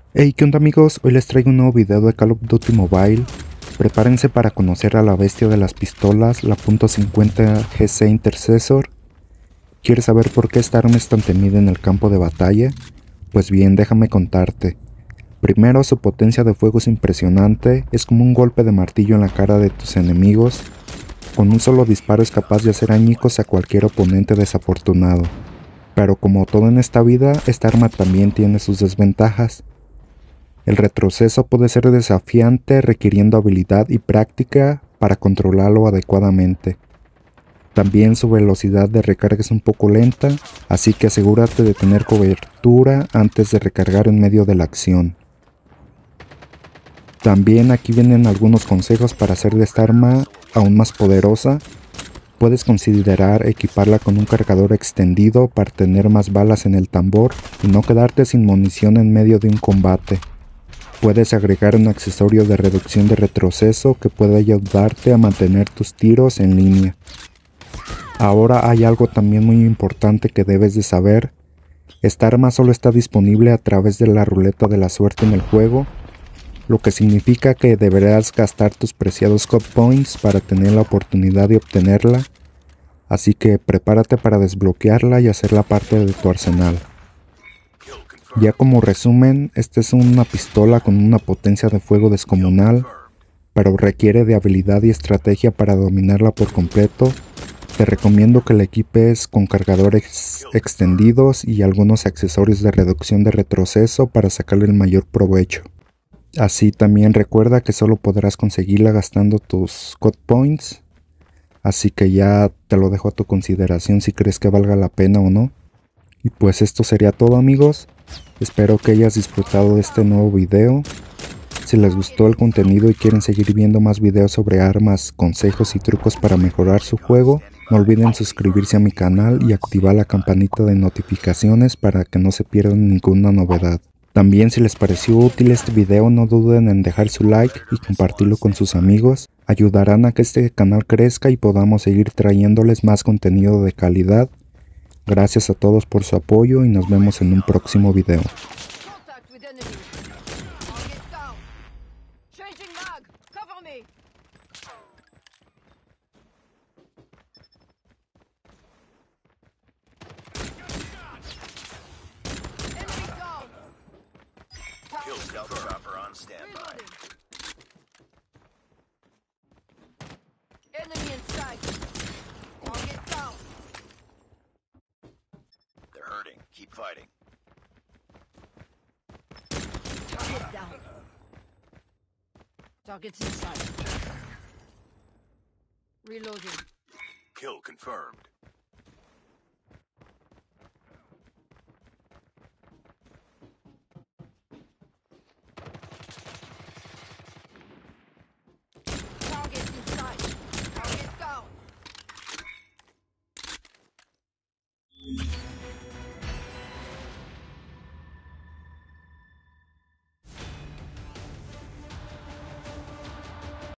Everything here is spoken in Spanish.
Hey, ¿qué onda amigos? Hoy les traigo un nuevo video de Call of Duty Mobile. Prepárense para conocer a la bestia de las pistolas, la .50 GC Intercessor. ¿Quieres saber por qué esta arma es tan temida en el campo de batalla? Pues bien, déjame contarte. Primero, su potencia de fuego es impresionante, es como un golpe de martillo en la cara de tus enemigos. Con un solo disparo es capaz de hacer añicos a cualquier oponente desafortunado. Pero como todo en esta vida, esta arma también tiene sus desventajas. El retroceso puede ser desafiante, requiriendo habilidad y práctica para controlarlo adecuadamente. También su velocidad de recarga es un poco lenta, así que asegúrate de tener cobertura antes de recargar en medio de la acción. También aquí vienen algunos consejos para hacer de esta arma aún más poderosa. Puedes considerar equiparla con un cargador extendido para tener más balas en el tambor y no quedarte sin munición en medio de un combate. Puedes agregar un accesorio de reducción de retroceso que puede ayudarte a mantener tus tiros en línea. Ahora hay algo también muy importante que debes de saber. Esta arma solo está disponible a través de la ruleta de la suerte en el juego, lo que significa que deberás gastar tus preciados COD Points para tener la oportunidad de obtenerla, así que prepárate para desbloquearla y hacerla parte de tu arsenal. Ya como resumen, esta es una pistola con una potencia de fuego descomunal, pero requiere de habilidad y estrategia para dominarla por completo. Te recomiendo que la equipes con cargadores extendidos y algunos accesorios de reducción de retroceso para sacarle el mayor provecho. Así también recuerda que solo podrás conseguirla gastando tus COD Points, así que ya te lo dejo a tu consideración si crees que valga la pena o no. Y pues esto sería todo amigos, espero que hayas disfrutado de este nuevo video. Si les gustó el contenido y quieren seguir viendo más videos sobre armas, consejos y trucos para mejorar su juego, no olviden suscribirse a mi canal y activar la campanita de notificaciones para que no se pierdan ninguna novedad. También si les pareció útil este video no duden en dejar su like y compartirlo con sus amigos, ayudarán a que este canal crezca y podamos seguir trayéndoles más contenido de calidad. Gracias a todos por su apoyo y nos vemos en un próximo video. Contact with enemy. Target down. Changing mag. Cover me. Enemy down. Kill stealth chopper on standby. Reloading. Enemy in sight. Target down. They're hurting. Keep fighting. Target down. Target's in sight. Reloading. Kill confirmed.